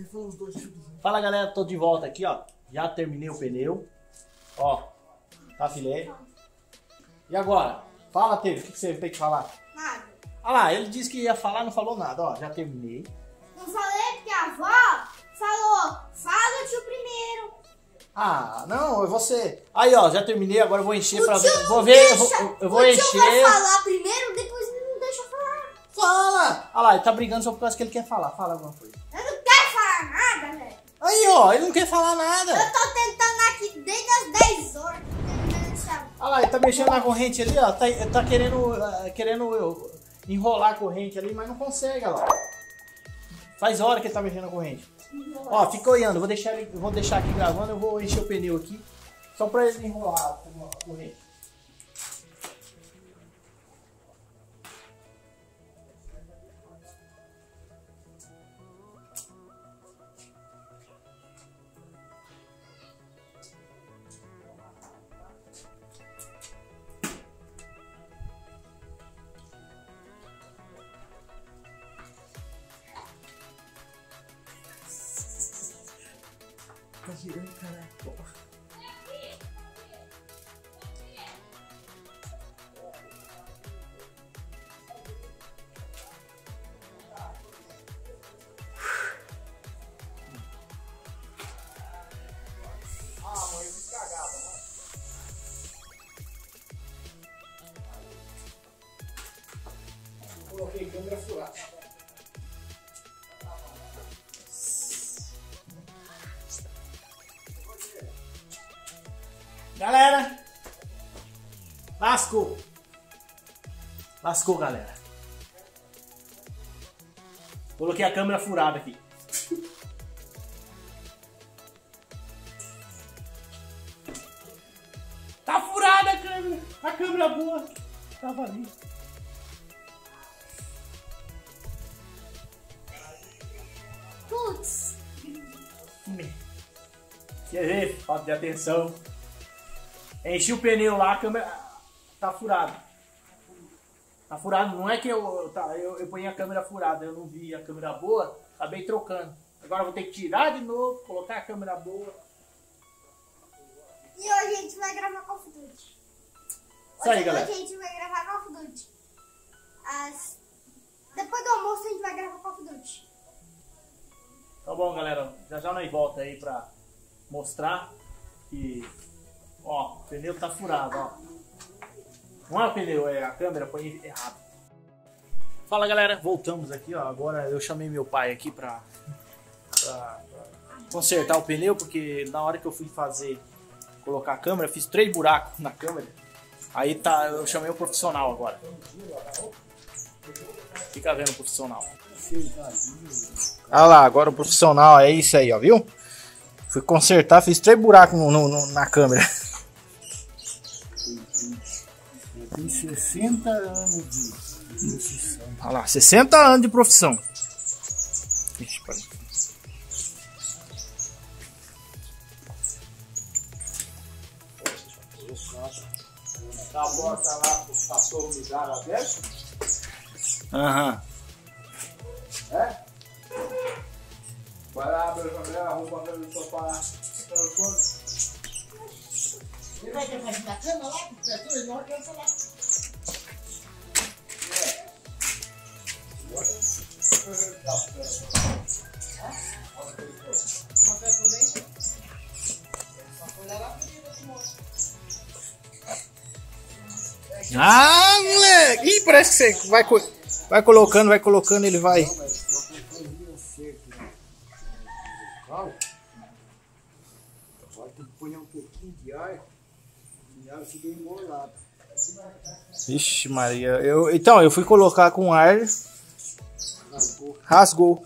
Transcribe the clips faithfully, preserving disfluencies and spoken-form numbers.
Fala galera, tô de volta aqui, ó. Já terminei o pneu. Ó, tá filé. E agora? Fala, Teve, o que, que você tem que falar? Nada. Ah lá, ele disse que ia falar, não falou nada. Ó, já terminei. Não falei porque a avó falou, fala o tio primeiro. Ah, não, é você. Aí, ó, já terminei, agora eu vou encher O pra tio ver. Vou não ver, eu deixa. vou, eu vou o encher. tio vai falar primeiro, depois ele não deixa falar. Fala! Olha lá, ele tá brigando só por causa que ele quer falar. Fala alguma coisa. Eu não quero falar nada, velho. Aí, ó, ele não quer falar nada. Eu tô tentando aqui desde as dez horas. Olha lá, ele tá mexendo na corrente ali, ó. Tá, tá querendo, uh, querendo eu, enrolar a corrente ali, mas não consegue, olha lá. Faz hora que ele tá mexendo na corrente. Ó, fica olhando, vou deixar, ele, vou deixar aqui gravando, eu vou encher o pneu aqui. Só pra ele enrolar a corrente. Tá girando, caralho. Ah, mãe, eu fui cagada, né? Coloquei câmera furada. Galera, lascou, lascou galera, coloquei a câmera furada aqui. Tá furada a câmera, a câmera boa, tava ali. Putz. Quer ver? Falta de atenção. Enchi o pneu lá, a câmera tá furada. Tá furado, não é que eu, tá, eu, eu ponhi a câmera furada, eu não vi a câmera boa, acabei trocando. Agora eu vou ter que tirar de novo, colocar a câmera boa. E hoje a gente vai gravar Call of Duty. Isso aí, Hoje, galera. hoje a gente vai gravar Call of Duty. As... Depois do almoço a gente vai gravar Call of Duty. Tá bom, galera, já já nós volta aí pra mostrar que... Ó, o pneu tá furado, ó. Não é o pneu, é a câmera, põe errado. Fala galera, voltamos aqui, ó. Agora eu chamei meu pai aqui pra, pra, pra consertar o pneu, porque na hora que eu fui fazer, colocar a câmera, eu fiz três buracos na câmera. Aí tá, eu chamei o profissional agora. Fica vendo o profissional. Olha lá, agora o profissional, é isso aí, ó, viu? Fui consertar, fiz três buracos no, no, na câmera. Tem sessenta anos de profissão. Olha lá, sessenta anos de profissão. Ixi, peraí. A porta lá, passou o lugar aberto? Aham. É? Vai lá, abre a janela, arruma a cama do sofá. Ele vai ter mais da cama lá, com as pessoas não alcançam lá. Ah, moleque! Ih, parece que você vai, co vai colocando, vai colocando, ele vai. Vai ter que pôr um pouquinho de ar. E ar fica embolado. Vixe Maria, eu, então eu fui colocar com ar, Rasgou. rasgou.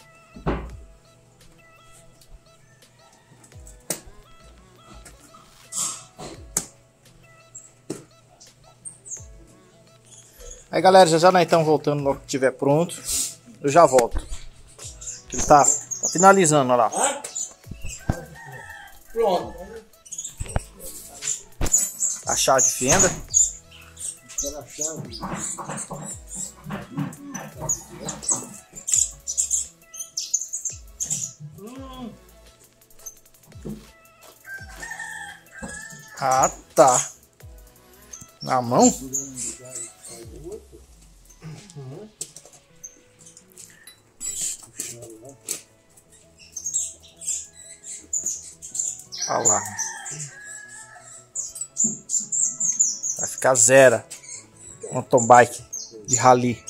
Aí galera, já já nós estamos voltando logo que estiver pronto. Eu já volto. Ele tá, tá finalizando, olha lá. Pronto. A chave de fenda. Aquela chave. Hum. Ah, tá. Na mão? Uhum. Olha lá. Vai ficar zero. Mountain bike de rally.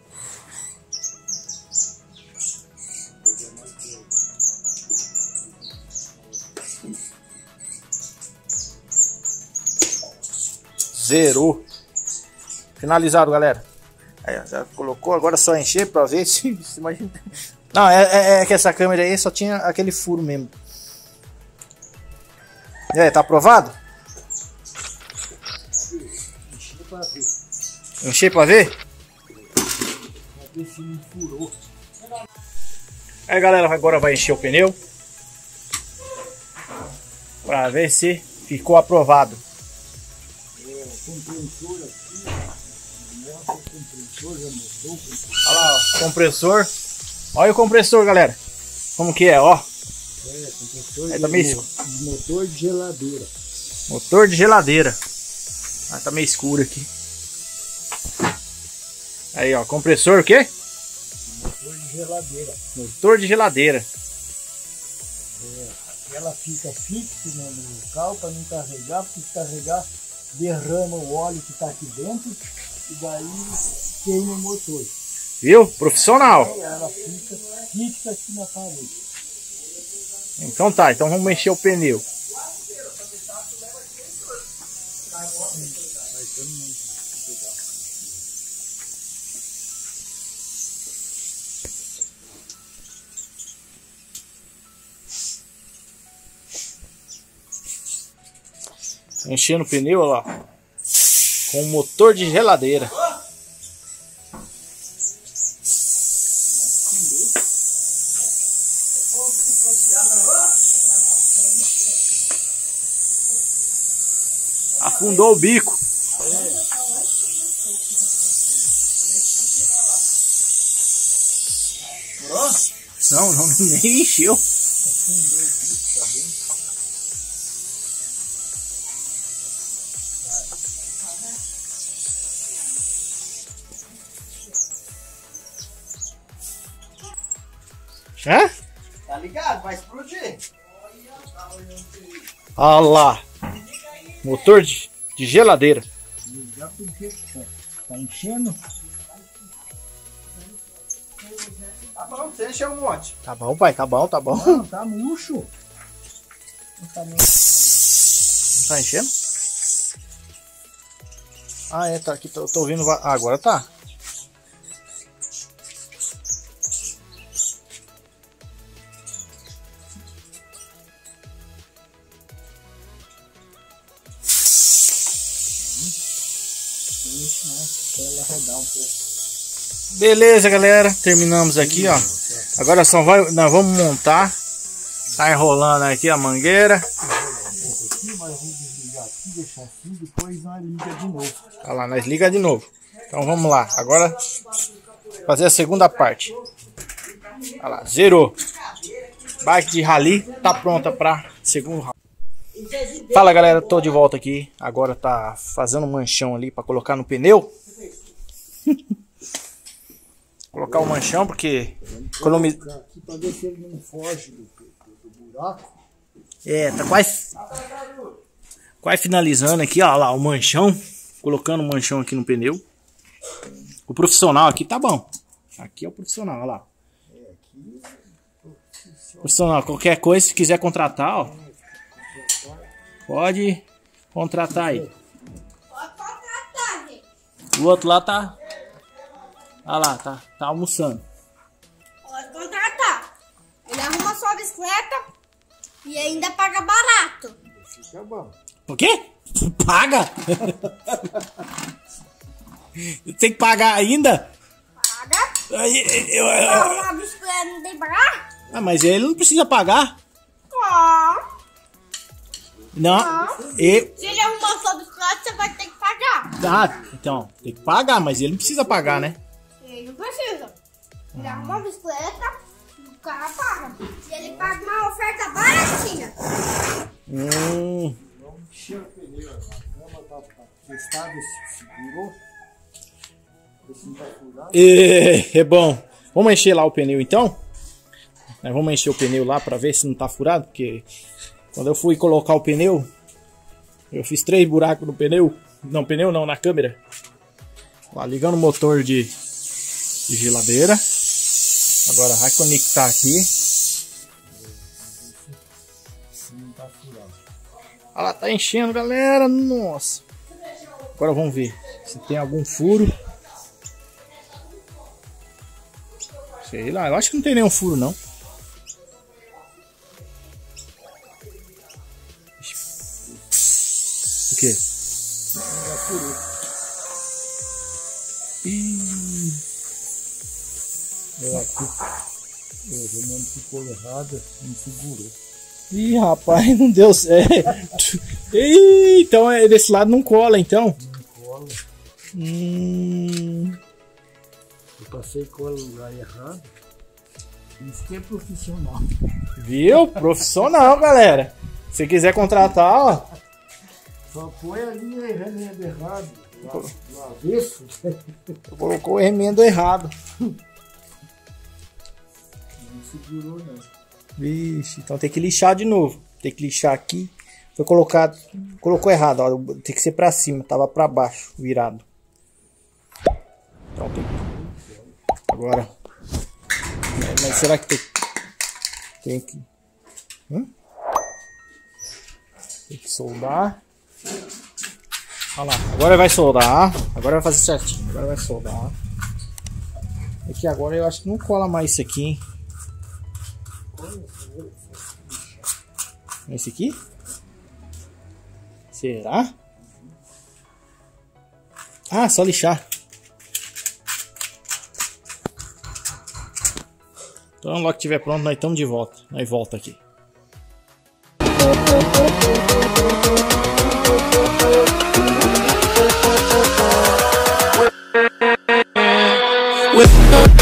Zerou. Finalizado, galera. Aí, já colocou, agora é só encher pra ver se, se imagina. Não, é, é, é que essa câmera aí só tinha aquele furo mesmo. E aí, tá aprovado? Encher pra ver. Encher pra ver? Pra ver se não furou. Aí, galera, agora vai encher o pneu pra ver se ficou aprovado. É, compressor aqui. Nossa, o compressor já mudou. O compressor. Olha lá, ó, compressor. Olha o compressor, galera. Como que é, ó. É, compressor Aí tá meio de motor de geladeira. Motor de geladeira. Ah, tá meio escuro aqui. Aí, ó, compressor o quê? Motor de geladeira. Motor de geladeira. É, ela fica fixa no no local para não carregar, porque se carregar derrama o óleo que está aqui dentro e daí queima o motor. Viu? Profissional. Aí ela fica fixa aqui na parede. Então tá, então vamos encher o pneu. Enchendo o pneu, olha lá. Com motor de geladeira. Afundou o bico. Não, não, nem encheu. Hã? Tá ligado? Vai explodir. Olha lá. Motor de, de geladeira. Já porque tá, tá enchendo. Tá bom, você encheu um monte. Tá bom, pai, tá bom, tá bom. Não, tá murcho. Não tá nem... Não tá enchendo? Ah, é, tá aqui, tô, tô ouvindo. Ah, agora tá. Ela rodar um pouco. Beleza, galera. Terminamos aqui, ó. Agora só vai, nós vamos montar. Tá enrolando aqui a mangueira. Aqui, mas eu vou desligar aqui, deixar assim, depois nós liga de novo. Olha lá, nós liga de novo. Então vamos lá. Agora fazer a segunda parte. Olha lá, zerou. Bike de rally tá pronta para segundo round. Fala, galera, tô de volta aqui. Agora tá fazendo um manchão ali para colocar no pneu. Colocar o manchão porque economiza. Aqui para ver se ele não foge do, do, do buraco. É, tá quase quase finalizando aqui, ó lá o manchão, colocando o manchão aqui no pneu. O profissional aqui tá bom. Aqui é o profissional, ó lá. Profissional, qualquer coisa, se quiser contratar, ó, pode contratar aí. Pode contratar, gente. O outro lá tá, olha lá, tá, tá almoçando. Pode contratar. Ele arruma sua bicicleta e ainda paga barato. Fica bom. O quê? Paga? Tem que pagar ainda? Paga. Aí, eu- Pra eu- arrumar a bicicleta não tem que pagar? Ah, mas ele não precisa pagar. Ó. Não. E, Se ele arrumar sua bicicleta, você vai ter que pagar. ah, então, tem que pagar, mas ele não precisa pagar, né? Ele não precisa. Ele arruma a bicicleta, cara paga. E ele paga uma oferta baratinha. Hum. Vamos encher o pneu. A cama tá testada, segurou. Esse não tá furado. É, é bom. Vamos encher lá o pneu então? Nós vamos encher o pneu lá pra ver se não tá furado, porque quando eu fui colocar o pneu, eu fiz três buracos no pneu. Não, pneu não, na câmera. Lá, ligando o motor de, de geladeira. Agora vai conectar aqui. Não tá furado. Olha lá, tá enchendo, galera. Nossa. Agora vamos ver se tem algum furo. Sei lá, eu acho que não tem nenhum furo não. O quê? Já furou. Ih. Eu aqui. O remendo ficou errado, não segurou. Ih, rapaz, não deu certo. Ih, então é desse lado não cola, então. Não cola. Hum. Eu passei cola no lugar errado. Isso que é profissional. Viu? Profissional, galera. Se quiser contratar, ó. Só põe ali o remendo errado. No, no avesso. Colocou o remendo errado. Não segurou, não. Vixe, então tem que lixar de novo. Tem que lixar aqui. Foi colocado. Colocou errado, ó. Tem que ser pra cima. Tava pra baixo, virado. Então tem que. Agora. Mas será que tem. Tem que. Hum? Tem que soldar. Olha lá. Agora vai soldar. Agora vai fazer certinho. Agora vai soldar. É que agora eu acho que não cola mais isso aqui, hein? Esse aqui? Será? Ah, só lixar. Então logo que estiver pronto, nós estamos de volta. Nós volta aqui. With